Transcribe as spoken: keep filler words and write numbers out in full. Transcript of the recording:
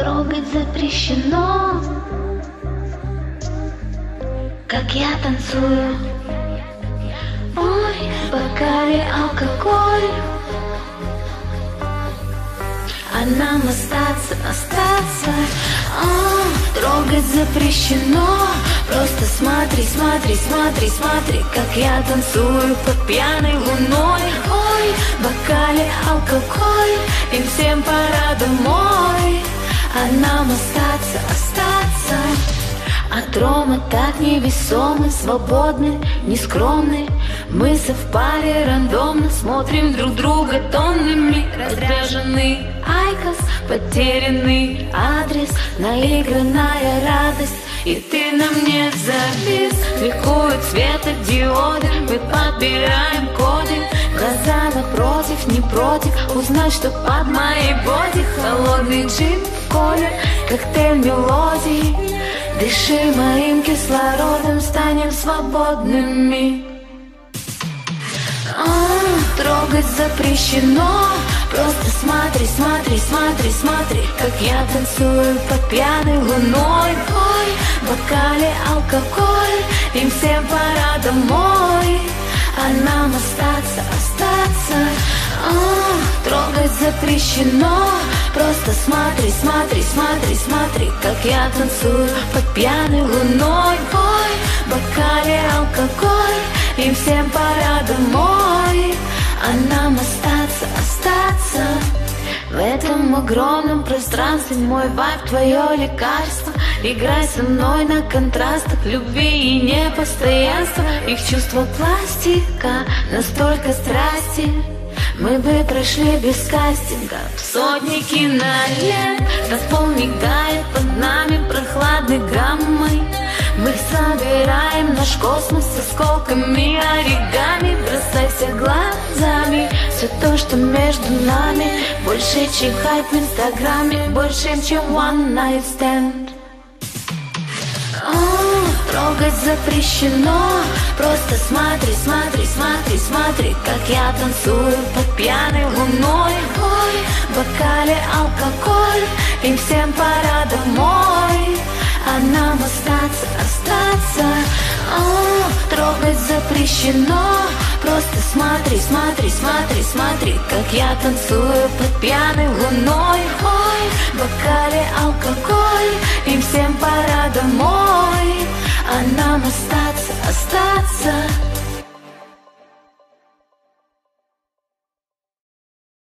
трогать запрещено. Как я танцую, ой, в бокале алкоголь. А нам остаться, остаться, а, трогать запрещено. Просто смотри, смотри, смотри, смотри, как я танцую под пьяной луной. Ой, в бокале алкоголь, им всем пора домой. А нам остаться, остаться. От рома так невесомы, свободны, нескромны. Мы совпали рандомно, смотрим друг друга тоннами. Разряженный айкос, потерянный адрес, наигранная радость. И ты на мне завис, ликуют светодиоды. Мы подбираем коды, глаза напротив, не против узнать, что под моей боди. Холодный джин в коле, коктейль мелодий. Дыши моим кислородом, станем свободными. А, трогать запрещено. Просто смотри, смотри, смотри, смотри, как я танцую под пьяной луной. Ой, в бокале алкоголь, им всем пора домой. А нам остаться, остаться. А, трогать запрещено. Просто смотри, смотри, смотри, смотри, как я танцую под пьяной луной. Ой, в бокале алкоголь, им всем пора домой. А нам остаться, остаться. В этом огромном пространстве мой вайб, твое лекарство. Играй со мной на контрастах любви и непостоянства. Их чувство пластика, настолько страсти. Мы бы прошли без кастинга в сотни кинолент. Танцпол мигает под нами прохладной гаммой. Мы собираем наш космос с осколками оригами. Бросайся глазами, все то, что между нами, больше, чем хайп в инстаграме, больше, чем one night stand. О, трогать запрещено. Просто смотри, смотри, смотри, смотри, как я танцую под пьяной луной. Ой, в бокале алкоголь, им всем пора домой. А нам остаться, остаться. О, трогать запрещено. Просто смотри, смотри, смотри, смотри, как я танцую под пьяной луной. Ой, в бокале алкоголь, им всем пора домой. А нам остаться, остаться.